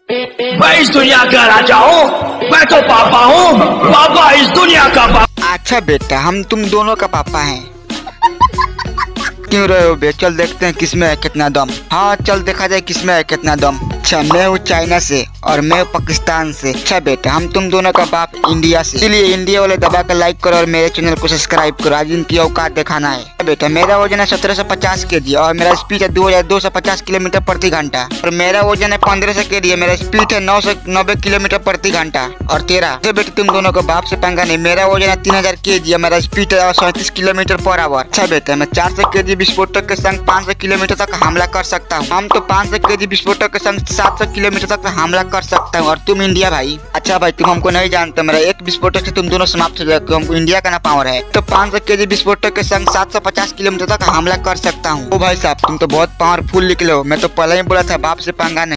मैं इस दुनिया का राजा हूँ, मैं तो पापा हूँ, पापा इस दुनिया का पापा। अच्छा बेटा, हम तुम दोनों का पापा हैं। क्यों रहे हो बे? चल देखते हैं किसमें है कितना दम। हाँ चल देखा जाए किसमें है कितना दम। अच्छा मैं हूँ चाइना से और मैं हूँ पाकिस्तान से। अच्छा बेटा, हम तुम दोनों का बाप इंडिया से, इसलिए इंडिया वाले दबा कर लाइक करो और मेरे चैनल को सब्सक्राइब करो। आज इनकी औकात दिखाना है। बेटा मेरा वजन है 1750 kg और मेरा स्पीड है 2250 किलोमीटर प्रति घंटा। और मेरा वजन है 1500 kg, मेरा स्पीड है 990 किलोमीटर प्रति घंटा। और तेरा बेटा तुम दोनों को बाप से पंगा नहीं। मेरा वजन है 3000 kg और मेरा स्पीड है 37 किलोमीटर पर आवर। अच्छा बेटा, मैं 400 kg विस्फोटक के संग 500 किलोमीटर तक हमला कर सकता हूँ। हम तो 500 kg विस्फोटक के संग 700 किलोमीटर तक हमला कर सकता हूँ। और तुम इंडिया भाई, अच्छा भाई तुम हमको नहीं जानते, मेरा एक विस्फोटक से तुम दोनों समाप्त हो जाओगे। हमको इंडिया का ना पावर है, तो 500 kg विस्फोटक के संग 750 किलोमीटर तक हमला कर सकता हूँ। ओ भाई साहब, तुम तो बहुत पावरफुल निकले हो। मैं तो पहले ही बोला था बाप से पंगा नहीं।